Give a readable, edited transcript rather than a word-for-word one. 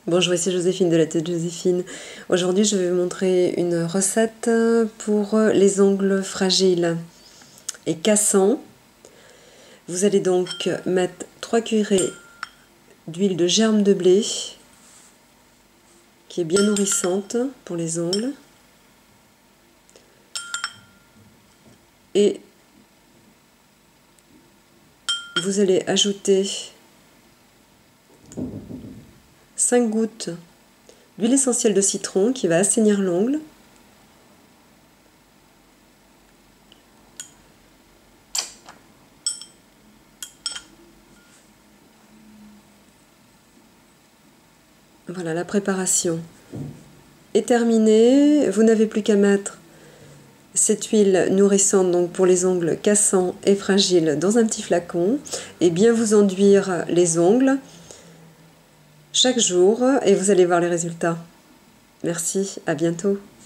Bonjour, ici Joséphine de la tête de Joséphine. Aujourd'hui, je vais vous montrer une recette pour les ongles fragiles et cassants. Vous allez donc mettre 3 cuillerées d'huile de germe de blé, qui est bien nourrissante pour les ongles. Et vous allez ajouter 5 gouttes d'huile essentielle de citron qui va assainir l'ongle. Voilà, la préparation est terminée. Vous n'avez plus qu'à mettre cette huile nourrissante donc pour les ongles cassants et fragiles dans un petit flacon et bien vous enduire les ongles chaque jour et vous allez voir les résultats. Merci, à bientôt.